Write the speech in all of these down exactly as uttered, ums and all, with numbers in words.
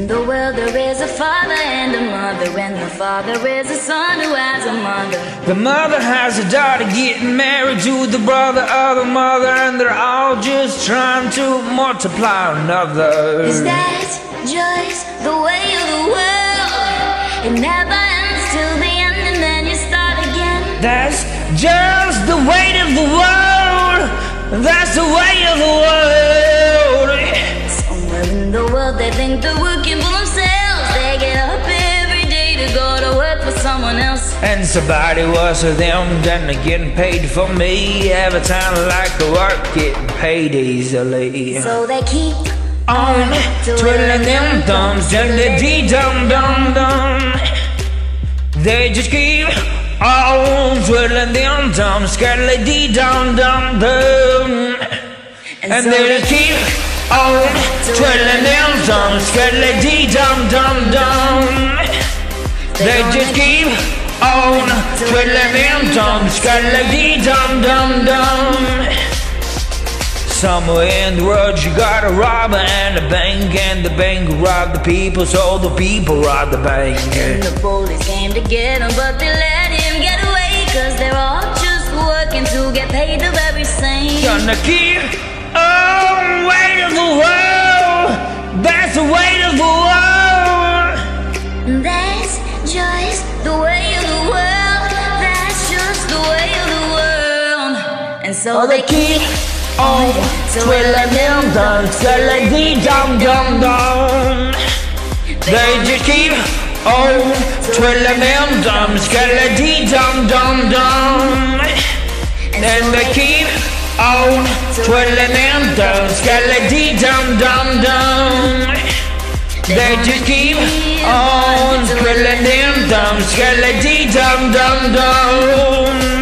in the world there is a father and a mother, and the father is a son who has a mother. The mother has a daughter getting married to the brother of the mother, and they're all just trying to multiply another. Is that just the way of the world? It never ends till the end and then you start again. That's just the way of the world. That's the way of the world. Somewhere in the world they think they're working for themselves. They get up every day to go to work for someone else. And somebody was for them, then they're getting paid for me. Every time I like to work, getting paid easily. So they keep on twiddling them thumbs, till they dee-dum-dum-dum. They just keep on twiddling them thumbs, scattily dee-dum-dum-dum. And they just keep on twiddling them thumbs, scattily dee-dum-dum-dum. They just keep on twiddling them thumbs, scattily dee-dum-dum-dum. Somewhere in the world you got a robber and a bank, and the bank robbed the people, so the people robbed the bank. And the police came to get him, but they let him get away, cause they're all just working to get paid the very same. Gonna keep on weight of the world. That's the weight of the world. That's just the way of the world. That's just the way of the world. And so oh, they, they keep on twiddling them thumbs, scattily dee-dum-dum-dum. They just keep on twiddling them thumbs, scattily dee-dum-dum-dum. And they keep on twiddling them thumbs, scattily dee-dum-dum-dum. They just keep on twiddling them thumbs, scattily dee-dum-dum-dum.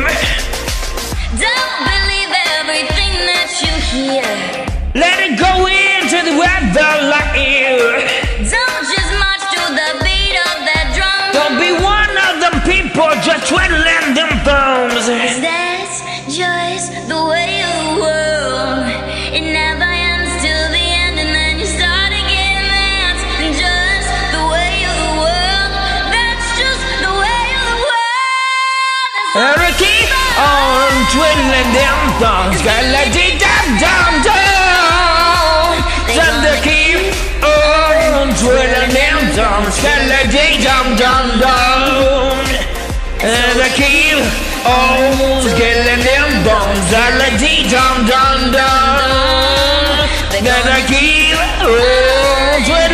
Let it go into the weather like you. Don't just march to the beat of that drum. Don't be one of them people just twiddling them thumbs. That's just the way of the world. It never ends till the end and then you start again. That's just the way of the world. That's just the way of the world. And we keep on twiddling them thumbs, scattily dee-dum-dum-dum. And they keep on twiddling them thumbs, scattily dee-dum-dum-dum. And they keep on scattling them thumbs, scattily dee-dum-dum-dum. And they keep on twiddling